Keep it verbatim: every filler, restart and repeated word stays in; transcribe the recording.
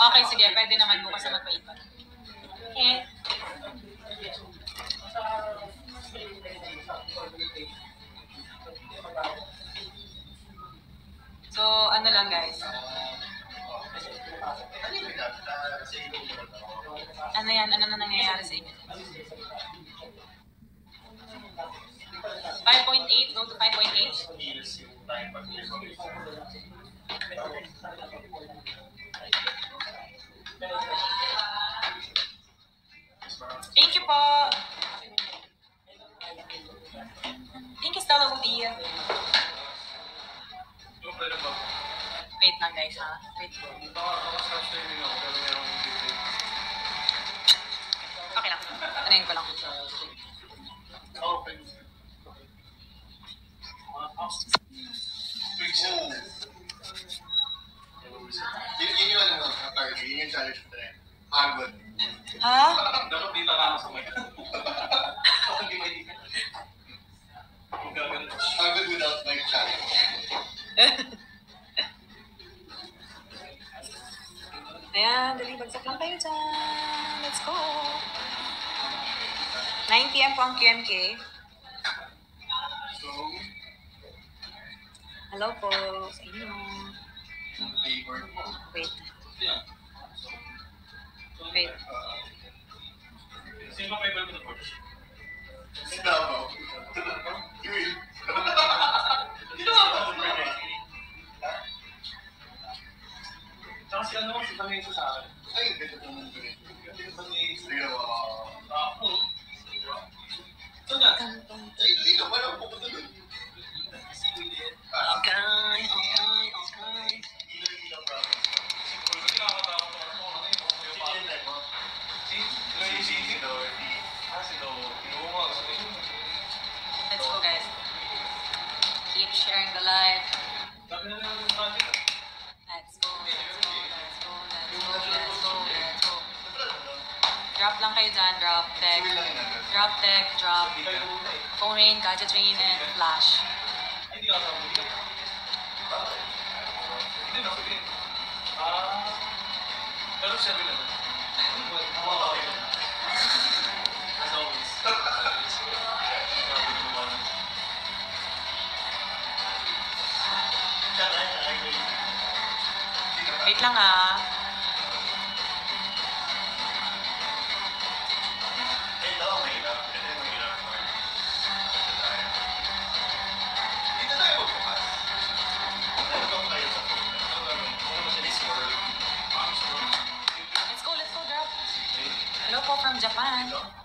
Okay, sige. Pwede naman bukas na magpaipan. Okay. So, ano lang guys. Ano yan? Ano na nangyayari sa inyo? five point eight, go to five point eight. Thank you po. Thank you, Stella Woody. Wait lang guys ha. Wait. Okay lang. Tanayin ko lang. Yun yung ano mo, Carley, yun yung challenge mo rin. Agod. Ha? Dapat dito lang sa mga. Agod without my challenge. Ayan, dali, bagsak lang kayo dyan. Let's go. nine p m po ang Q M K. So, hello po sa inyo. favor mo. Wait. Wait. Sino ba favor mo na po? Davao. Yui. Dito ba? Tsaka si ano, si Hernandez sa akin. Ay, ganda naman ko rin. Hindi ba ni... Sige, wow. Ako. Ito na. Ay, hindi naman ako pupunta doon. Okay, okay, okay. Ilang-ilang province. Siguro kasi nakakatakot ako. Ano yung mga yung Sige, like mo. Si? Si si si Dorothy. Ah, si Lo. Oo nga. Let's go guys. Keep sharing the live. Sabi na lang yung project. Let's go, let's go, let's go, let's go, let's go, let's go. Drop lang kayo dyan, drop tech. Drop tech, drop phone rain, gadget rain, and flash. Hindi ka sabi. Hindi na sabi. Ah. Pero sabi na. As always. Wait lang ah. Ito, mahirap. Ito yung mahirap. Dito tayo magbukas. Ito tayo sa phone. Ano ba siya this world? Let's go, let's go, drop. Hello po from Japan.